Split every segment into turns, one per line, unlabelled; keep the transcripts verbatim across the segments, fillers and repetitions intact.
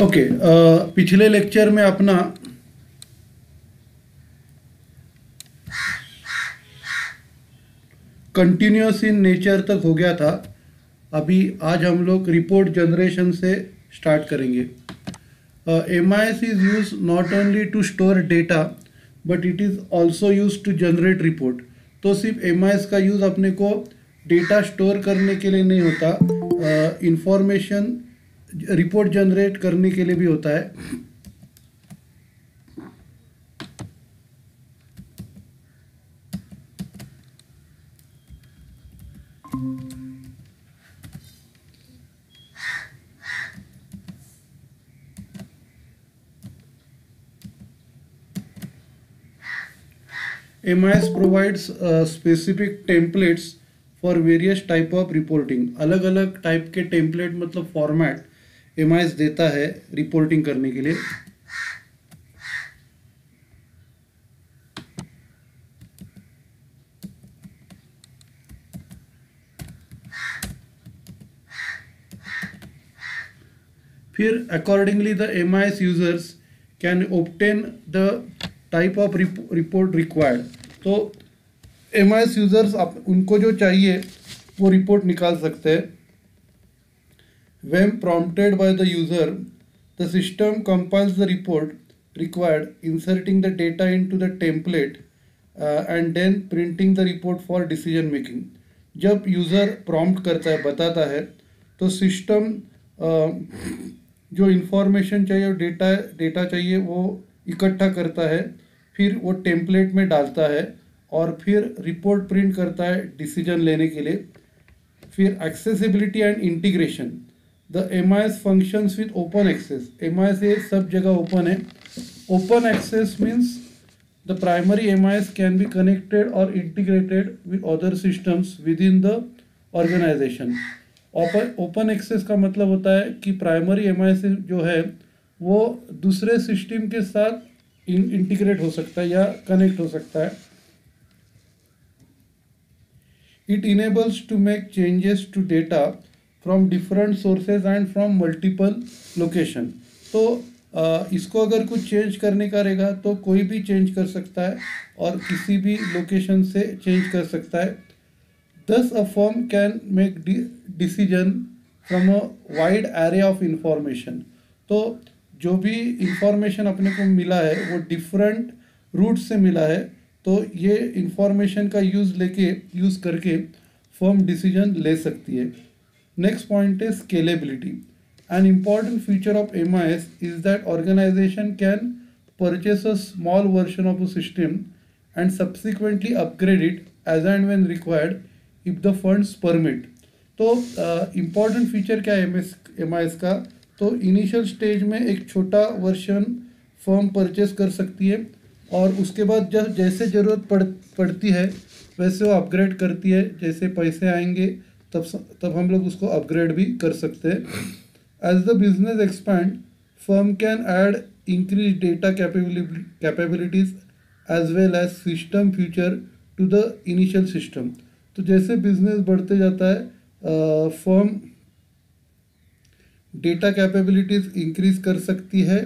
Okay okay, पिछले lecture में अपना कंटिन्यूस इन नेचर तक हो गया था। अभी आज हम लोग रिपोर्ट जनरेशन से स्टार्ट करेंगे। M I S is use not only to store data but it is also use to generate report. तो सिर्फ एम आई एस का यूज़ अपने को डेटा स्टोर करने के लिए नहीं होता, इंफॉर्मेशन रिपोर्ट जनरेट करने के लिए भी होता है। M I S provides uh, specific templates for various type of reporting। अलग अलग टाइप के टेम्पलेट मतलब फॉर्मेट एम आई एस देता है रिपोर्टिंग करने के लिए। फिर accordingly the M I S users can obtain the type of report required. तो एम आई एस यूजर्स उनको जो चाहिए वो रिपोर्ट निकाल सकते हैं। When prompted by the user the system compiles the report required, inserting the data into the template and then printing the report for decision making. जब user prompt करता है, बताता है, तो सिस्टम uh, जो इंफॉर्मेशन चाहिए और डेटा डेटा चाहिए वो इकट्ठा करता है, फिर वो टेम्पलेट में डालता है और फिर रिपोर्ट प्रिंट करता है डिसीजन लेने के लिए। फिर accessibility and integration, the M I S functions with open access. M I S ये सब जगह ओपन है। Open access means the primary M I S can be connected और integrated with other systems within the organisation. Open open access का मतलब होता है कि प्राइमरी एम आई एस जो है वो दूसरे सिस्टम के साथ इंटीग्रेट हो सकता है या कनेक्ट हो सकता है। It enables to make changes to data from different sources and from multiple location. तो आ, इसको अगर कुछ चेंज करने का रहेगा तो कोई भी चेंज कर सकता है और किसी भी लोकेशन से चेंज कर सकता है। Thus a firm can make decision from a wide array of information. तो जो भी इंफॉर्मेशन अपने को मिला है वो डिफरेंट रूट से मिला है, तो ये इंफॉर्मेशन का यूज़ लेके यूज़ करके फर्म डिसीजन ले सकती है। नेक्स्ट पॉइंट है scalability. An important feature of M I S is that organisation can purchase a small version of a system and subsequently upgrade it as and when required if the funds permit. तो important uh, feature क्या है M S M I S का? तो initial stage में एक छोटा version firm purchase कर सकती है और उसके बाद जब जैसे ज़रूरत पड़ पड़ती है वैसे वो अपग्रेड करती है। जैसे पैसे आएंगे तब तब हम लोग उसको अपग्रेड भी कर सकते हैं। As the business expand firm can add increase data capability capabilities as well as system feature to the initial system. तो जैसे बिजनेस बढ़ते जाता है फर्म डेटा कैपेबिलिटीज़ इंक्रीज कर सकती है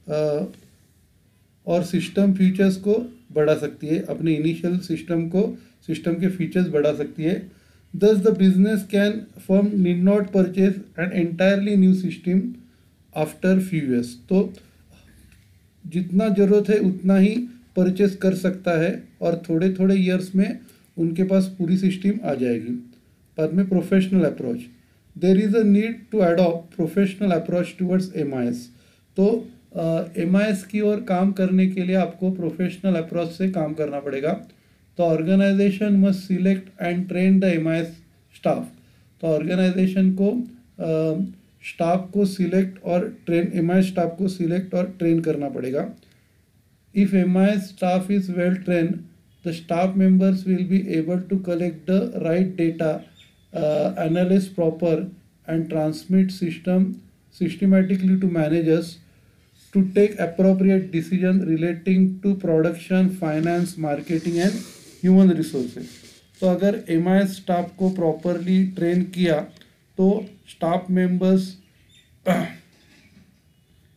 और सिस्टम फीचर्स को बढ़ा सकती है, अपने इनिशियल सिस्टम को सिस्टम के फीचर्स बढ़ा सकती है। Thus the business can firm need not purchase an entirely new system after few years. तो जितना ज़रूरत है उतना ही परचेज कर सकता है और थोड़े थोड़े ईयर्स में उनके पास पूरी सिस्टम आ जाएगी। बाद में professional approach, there is a need to adopt professional approach towards M I S. तो एम आई एस की ओर काम करने के लिए आपको प्रोफेशनल अप्रोच से काम करना पड़ेगा। तो organisation must select and train the M I S staff. तो ऑर्गेनाइजेशन को स्टाफ uh, को सिलेक्ट और train M I S staff को सिलेक्ट और ट्रेन करना पड़ेगा। If M I S staff is well train the staff members will be able to collect the right data, Uh, analyze proper and transmit system systematically to managers to take appropriate decision relating to production, finance, marketing and human resources। तो अगर M I S staff को properly train किया तो staff members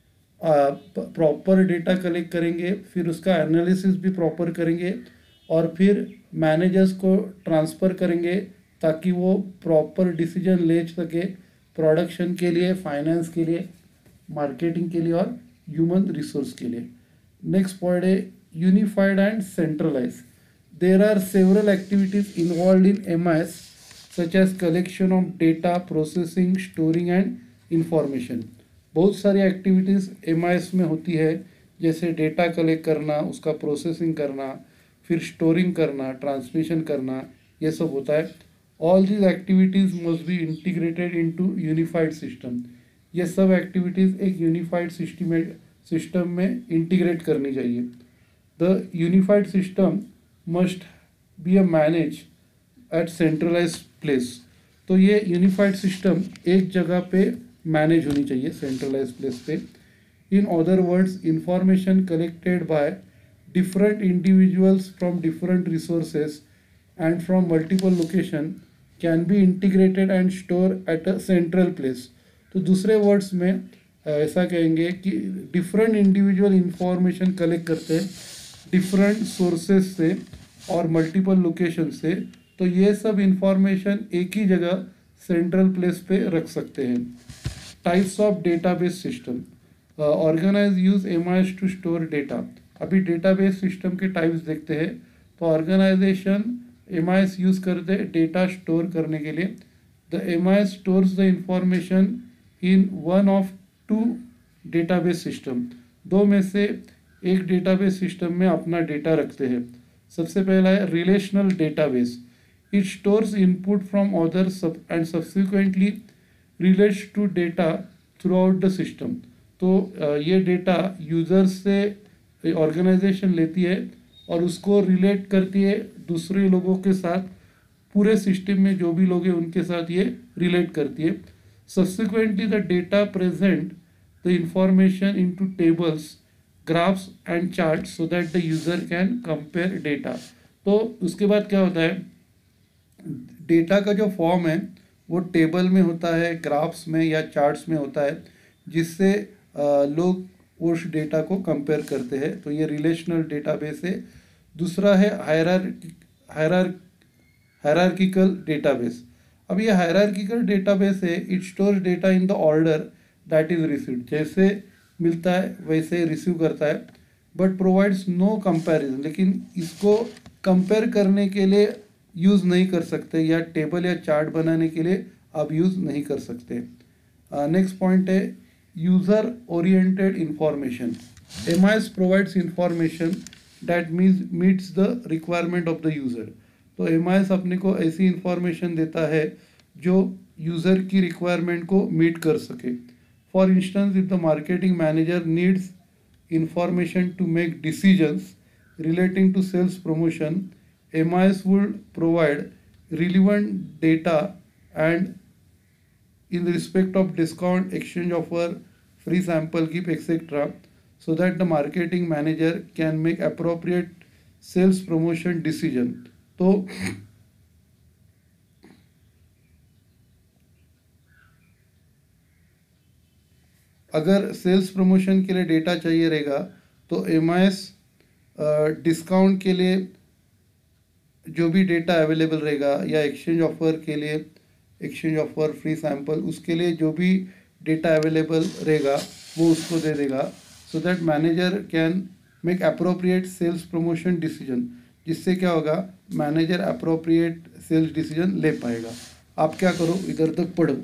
proper data collect करेंगे, फिर उसका analysis भी proper करेंगे और फिर मैनेजर्स को ट्रांसफ़र करेंगे ताकि वो प्रॉपर डिसीजन ले सके प्रोडक्शन के लिए, फाइनेंस के लिए, मार्केटिंग के लिए और ह्यूमन रिसोर्स के लिए। नेक्स्ट पॉइंट है unified and centralise. There are several activities involve in M I S such as collection of data, processing, storing and information. बहुत सारी एक्टिविटीज़ एम आई एस में होती है, जैसे डेटा कलेक्ट करना, उसका प्रोसेसिंग करना, फिर स्टोरिंग करना, ट्रांसमिशन करना, ये सब होता है। All these activities must be integrated into unified system. ये सब एक्टिविटीज़ एक यूनिफाइड सिस्टम सिस्टम में इंटीग्रेट करनी चाहिए। The unified system must be a manage at centralise place. तो ये यूनिफाइड सिस्टम एक जगह पे मैनेज होनी चाहिए, सेंट्रलाइज प्लेस पे। In other words, information collected by different individuals from different resources and from multiple location can be integrated and stored at a central place। तो दूसरे वर्ड्स में ऐसा कहेंगे कि डिफरेंट इंडिविजुअल इंफॉर्मेशन कलेक्ट करते हैं different sources से और मल्टीपल लोकेशन से, तो ये सब इंफॉर्मेशन एक ही जगह सेंट्रल प्लेस पे रख सकते हैं। Types of database system. Organise use M I S to store data. अभी डेटाबेस सिस्टम के टाइप्स देखते हैं। तो organisation M I S use करते हैं डेटा स्टोर करने के लिए। The M I S stores the information in one of two database system. दो में से एक डेटाबेस सिस्टम में अपना डेटा रखते हैं। सबसे पहला है relational database. It stores input from other sub and subsequently relates to data throughout the system. तो ये डेटा यूजर्स से ऑर्गेनाइजेशन लेती है और उसको रिलेट करती है दूसरे लोगों के साथ, पूरे सिस्टम में जो भी लोग हैं उनके साथ ये रिलेट करती है। Subsequently the data present the information into tables, graphs and chart so that the user can compare data. तो उसके बाद क्या होता है, डेटा का जो फॉर्म है वो टेबल में होता है, ग्राफ्स में या चार्ट्स में होता है, जिससे लोग उस डेटा को कंपेयर करते हैं। तो ये रिलेशनल डेटाबेस है। दूसरा है हायरार हायरार हायरार्किकल डेटाबेस। अब ये हायरार्किकल डेटाबेस है, it stores data in the order that is received. जैसे मिलता है वैसे रिसीव करता है, बट प्रोवाइड्स नो कंपैरिजन। लेकिन इसको कंपेयर करने के लिए यूज़ नहीं कर सकते, या टेबल या चार्ट बनाने के लिए आप यूज़ नहीं कर सकते। नेक्स्ट पॉइंट है user oriented information. M I S provides information that means meets the requirement of the user. तो एम आई एस अपने को ऐसी इंफॉर्मेशन देता है जो यूज़र की रिक्वायरमेंट को मीट कर सके। For instance, if the marketing manager needs information to make decisions relating to sales promotion, M I S would provide relevant data and in respect of discount, exchange offer, free sample gift, et cetera, so that the marketing manager can make appropriate sales promotion decision. तो अगर sales promotion के लिए data चाहिए रहेगा तो M I S discount के लिए जो भी डेटा अवेलेबल रहेगा, या एक्सचेंज ऑफर के लिए एक्सचेंज ऑफर, फ्री सैंपल, उसके लिए जो भी डेटा अवेलेबल रहेगा वो उसको दे देगा, so that manager can make appropriate sales promotion decision. जिससे क्या होगा, मैनेजर अप्रोप्रिएट सेल्स डिसीजन ले पाएगा। आप क्या करो, इधर तक पढ़ो।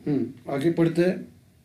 हम्म आगे पढ़ते हैं।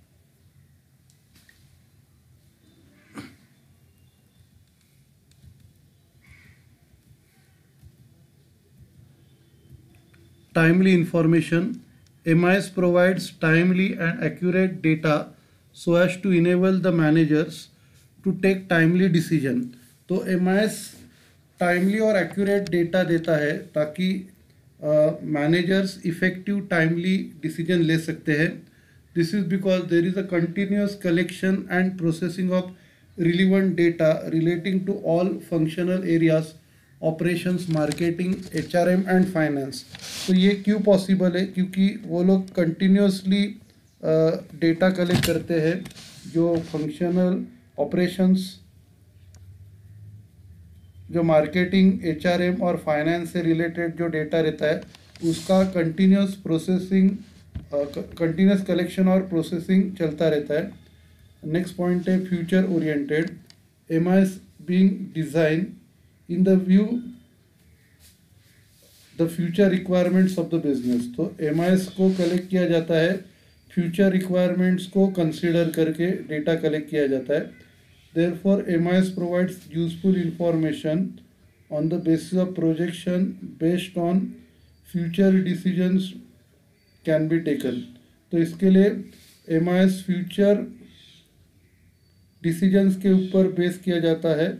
Timely information. M I S provides timely and accurate data so as to enable the managers to take timely decision. तो M I S timely और accurate data देता है ताकि मैनेजर्स इफेक्टिव टाइमली डिसीजन ले सकते हैं. This is because there is a continuous collection and processing of relevant data relating to all functional areas, operations, marketing, HRM and finance. तो ये क्यों पॉसिबल है? क्योंकि वो लोग कंटिन्यूसली डेटा कलेक्ट करते हैं जो फंक्शनल ऑपरेशंस, जो मार्केटिंग, एचआरएम और फाइनेंस से रिलेटेड जो डेटा रहता है उसका कंटिन्यूस प्रोसेसिंग, कंटिन्यूस कलेक्शन और प्रोसेसिंग चलता रहता है. नेक्स्ट पॉइंट है future oriented. M I S being design in the view the future requirements of the business. तो एम आई एस को कलेक्ट किया जाता है फ्यूचर रिक्वायरमेंट्स को कंसिडर करके डेटा कलेक्ट किया जाता है. Therefore, M I S provides useful information on the basis of projection based on future decisions can be taken. तो इसके लिए M I S future decisions के ऊपर बेस किया जाता है,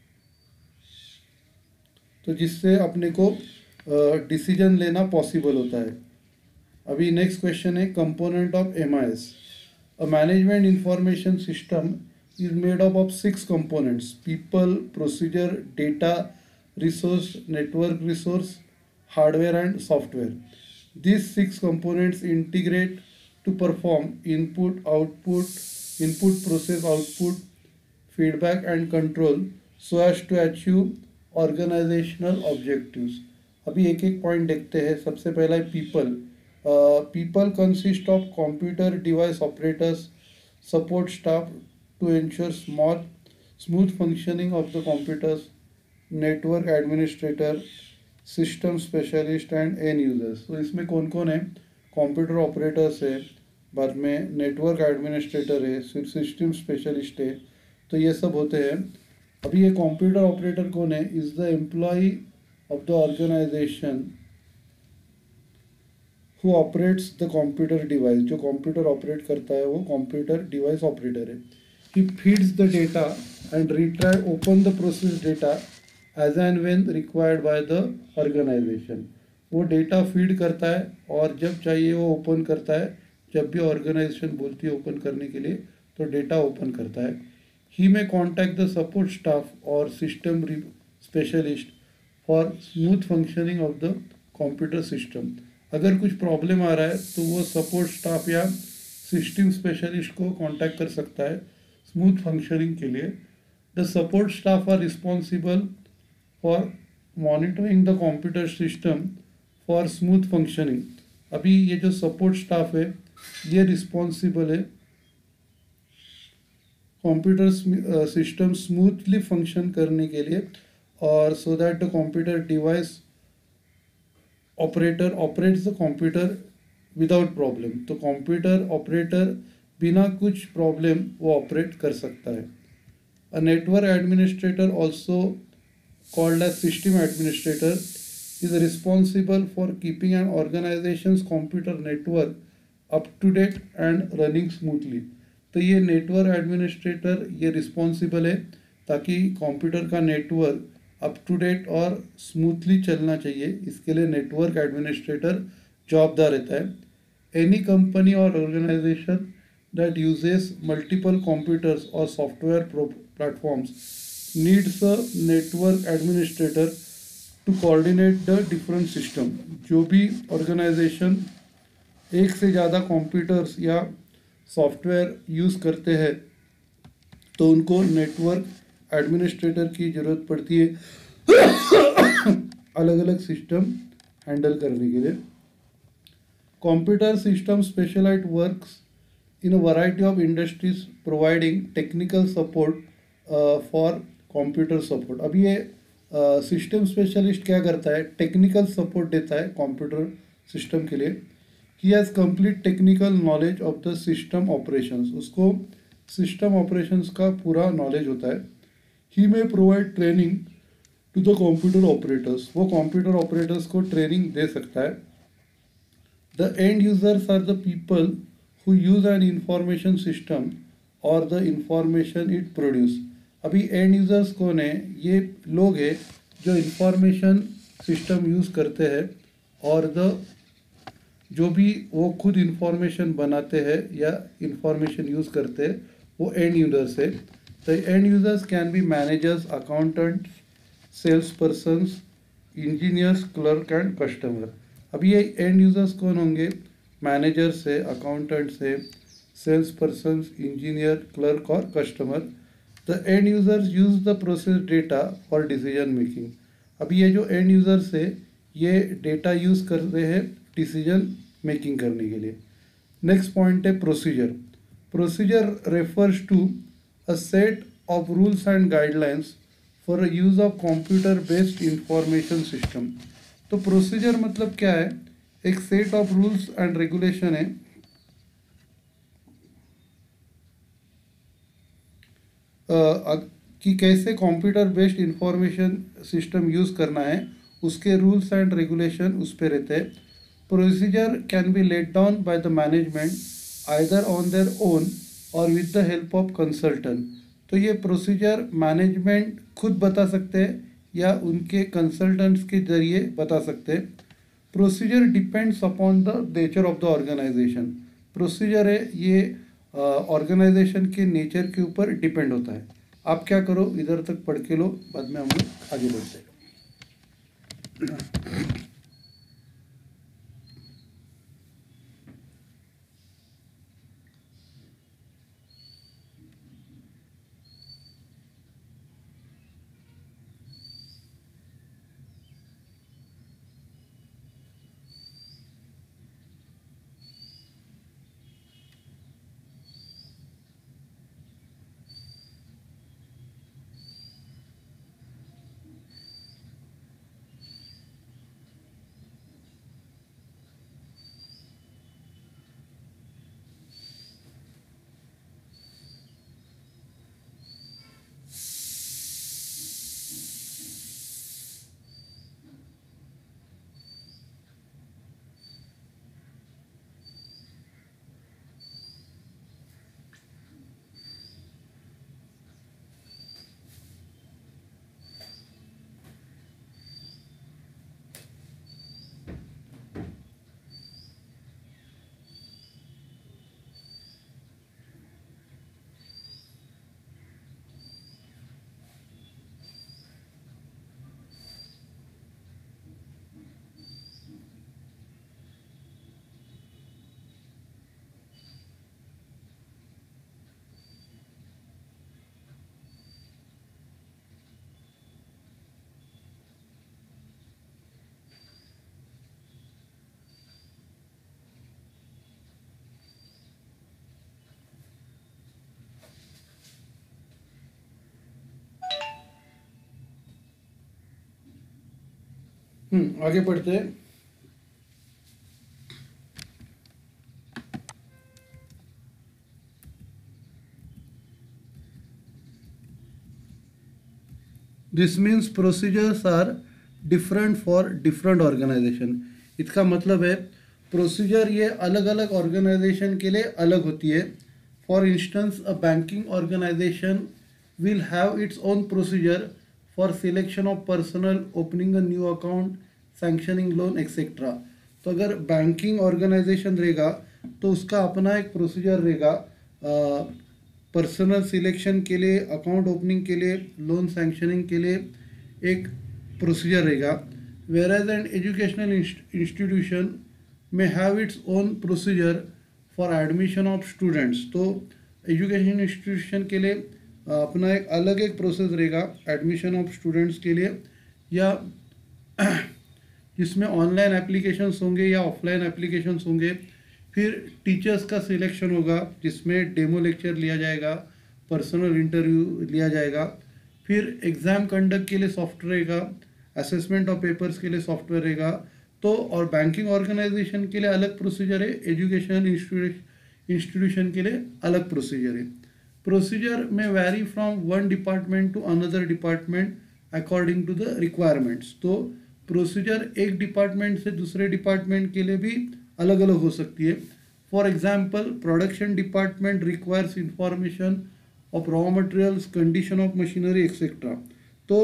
तो जिससे अपने को डिसीजन लेना पॉसिबल होता है. अभी नेक्स्ट क्वेश्चन है component of M I S. A management information system is made up of six components: people, procedure, data, resource, network resource, hardware and software. These six components integrate to perform input, output, input, process, output, feedback and control so as to achieve organizational objectives. अभी एक एक point देखते हैं. सबसे पहला है people. uh, people consist of computer device operators, support staff to ensure small, smooth functioning of the computers, network administrator, system specialist and end users. तो इसमें कौन कौन है? कंप्यूटर ऑपरेटर्स है, बाद में नेटवर्क एडमिनिस्ट्रेटर है, सिस्टम स्पेशलिस्ट है. तो ये सब होते हैं. अभी ये कंप्यूटर ऑपरेटर कौन है? Is the employee of the organization who operates the computer device. जो कंप्यूटर ऑपरेट करता है वो कंप्यूटर डिवाइस ऑपरेटर है. He feeds the data and retrieve open the process data as and when required by the organization. वो data feed करता है और जब चाहिए वो ओपन करता है. जब भी ऑर्गेनाइजेशन बोलती है ओपन करने के लिए तो डेटा ओपन करता है. He may contact the support staff or system specialist for smooth functioning of the computer system. अगर कुछ प्रॉब्लम आ रहा है तो वो सपोर्ट स्टाफ या सिस्टम स्पेशलिस्ट को कांटेक्ट कर सकता है स्मूथ फंक्शनिंग के लिए. The support staff are responsible for monitoring the computer system for smooth functioning. अभी ये जो सपोर्ट स्टाफ है ये रिस्पॉन्सिबल है कंप्यूटर सिस्टम स्मूथली फंक्शन करने के लिए और so that the computer device operator operates the computer without problem. तो कंप्यूटर ऑपरेटर बिना कुछ प्रॉब्लम वो ऑपरेट कर सकता है. A network administrator also called as system administrator is responsible for keeping an organizations computer network up to date and running smoothly. तो ये network administrator ये रिस्पॉन्सिबल है ताकि कंप्यूटर का नेटवर्क अप टू डेट और स्मूथली चलना चाहिए. इसके लिए नेटवर्क एडमिनिस्ट्रेटर जवाबदार रहता है. एनी कंपनी और organization that uses multiple computers or software platforms needs a network administrator to coordinate the different system. जो भी ऑर्गेनाइजेशन एक से ज़्यादा कंप्यूटर्स या सॉफ्टवेयर यूज़ करते हैं तो उनको नेटवर्क एडमिनिस्ट्रेटर की ज़रूरत पड़ती है अलग अलग सिस्टम हैंडल करने के लिए. Computer system specialized works in a variety of industries providing technical support uh, for computer support. अब ये सिस्टम uh, स्पेशलिस्ट क्या करता है? टेक्निकल सपोर्ट देता है कंप्यूटर सिस्टम के लिए. He has complete technical knowledge of the system operations, उसको सिस्टम ऑपरेशंस का पूरा नॉलेज होता है। He may provide training to the computer operators, वो कंप्यूटर ऑपरेटर्स को ट्रेनिंग दे सकता है। The end users are the people who use an information system और द इंफॉर्मेशन इट प्रोड्यूस। अभी एंड यूजर्स कौन है? ये लोग हैं जो इंफॉर्मेशन सिस्टम यूज़ करते हैं और द जो भी वो खुद इंफॉर्मेशन बनाते हैं या इंफॉर्मेशन यूज़ करते हैं वो एंड यूजर्स है। The end users can be managers, accountants, sales persons, engineers, clerk and customer. अब ये एंड यूजर्स कौन होंगे? मैनेजर्स है, अकाउंटेंट्स है, सेल्स पर्सन्स, इंजीनियर, क्लर्क और customer. The end users use the process data for decision making. अब ये जो एंड यूजर्स है ये डेटा यूज़ कर रहे हैं डिसीजन मेकिंग करने के लिए। नेक्स्ट पॉइंट है procedure. Procedure refers to a set of rules and guidelines for use of computer based information system. तो प्रोसीजर मतलब क्या है? एक set of rules and regulation है uh, कि कैसे computer based information system use करना है, उसके रूल्स एंड रेगुलेशन उस पर रहते हैं। Procedure can be laid down by the management either on their own or with the help of consultant. तो ये प्रोसीजर मैनेजमेंट खुद बता सकते हैं या उनके कंसल्टेंट्स के जरिए बता सकते हैं। Procedure depends upon the nature of the organization. Procedure है ये ऑर्गेनाइजेशन uh, के नेचर के ऊपर डिपेंड होता है। आप क्या करो, इधर तक पढ़ के लो, बाद में हम लोग आगे बढ़ते हैं। हम्म आगे बढ़ते हैं। This means procedures are different for different organization. इसका मतलब है प्रोसीजर ये अलग अलग ऑर्गेनाइजेशन के लिए अलग होती है। For instance a banking organization will have its own procedure for selection of personnel, opening a new account, sanctioning loan etcetera. तो अगर बैंकिंग ऑर्गेनाइजेशन रहेगा तो उसका अपना एक प्रोसीजर रहेगा पर्सनल सिलेक्शन के लिए, अकाउंट ओपनिंग के लिए, लोन सैंक्शनिंग के लिए एक प्रोसीजर रहेगा। Whereas an educational institution may have its own procedure for admission of students. तो एजुकेशन इंस्टीट्यूशन के लिए अपना एक अलग एक प्रोसेस रहेगा एडमिशन ऑफ स्टूडेंट्स के लिए, या जिसमें ऑनलाइन एप्लीकेशंस होंगे या ऑफलाइन एप्लीकेशंस होंगे। फिर टीचर्स का सिलेक्शन होगा जिसमें डेमो लेक्चर लिया जाएगा, पर्सनल इंटरव्यू लिया जाएगा। फिर एग्ज़ाम कंडक्ट के लिए सॉफ्टवेयर रहेगा, असेसमेंट ऑफ पेपर्स के लिए सॉफ्टवेयर रहेगा। तो तो और बैंकिंग ऑर्गेनाइजेशन के लिए अलग प्रोसीजर है, एजुकेशन इंस्टीट्यूशन के लिए अलग प्रोसीजर है। Procedure may vary from one department to another department according to the requirements. तो प्रोसीजर एक डिपार्टमेंट से दूसरे डिपार्टमेंट के लिए भी अलग अलग हो सकती है। For example, production department requires information of raw materials, condition of machinery etcetera. तो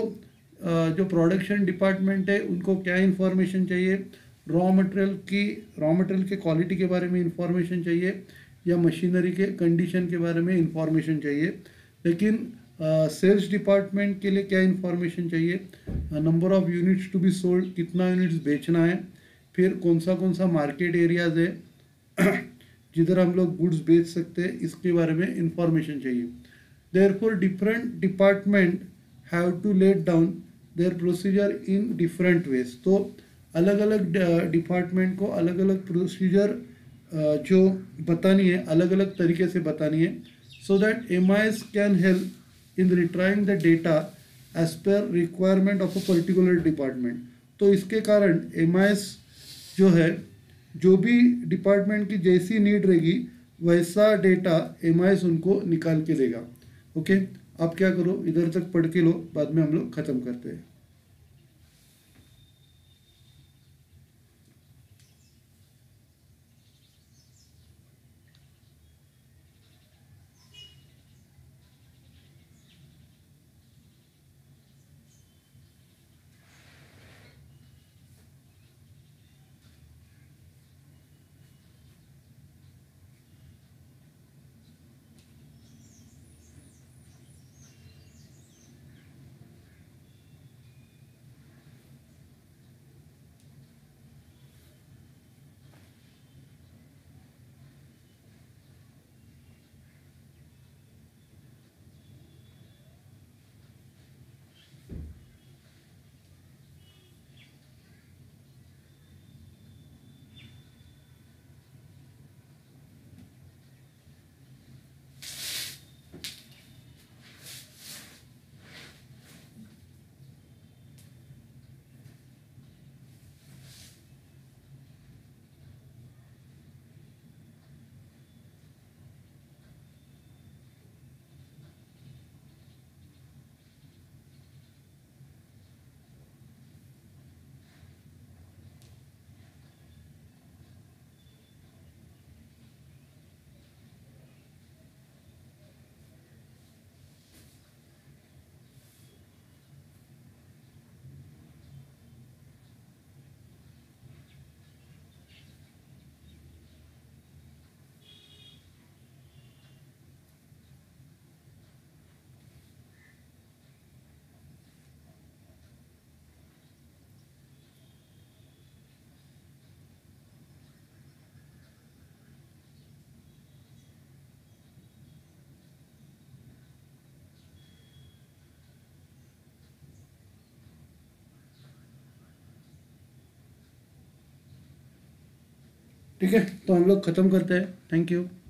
जो प्रोडक्शन डिपार्टमेंट है उनको क्या इंफॉर्मेशन चाहिए, रॉ मटेरियल की रॉ मटेरियल के क्वालिटी के बारे में इंफॉर्मेशन चाहिए या मशीनरी के कंडीशन के बारे में इंफॉर्मेशन चाहिए। लेकिन सेल्स uh, डिपार्टमेंट के लिए क्या इंफॉर्मेशन चाहिए, number of units to be sold, कितना यूनिट्स बेचना है, फिर कौन सा कौन सा मार्केट एरियाज है जिधर हम लोग गुड्स बेच सकते हैं, इसके बारे में इंफॉर्मेशन चाहिए। Therefore different department have to lay down their procedure in different ways. तो अलग अलग डिपार्टमेंट को अलग अलग प्रोसीजर जो बतानी है, अलग अलग तरीके से बतानी है, so that M I S can help in retrieving the data as per requirement of a particular department. तो इसके कारण एम आई एस जो है, जो भी डिपार्टमेंट की जैसी नीड रहेगी वैसा डेटा एम आई एस उनको निकाल के देगा। ओके, आप क्या करो, इधर तक पढ़ के लो, बाद में हम लोग ख़त्म करते हैं। ठीक है, तो हम लोग ख़त्म करते हैं। Thank you.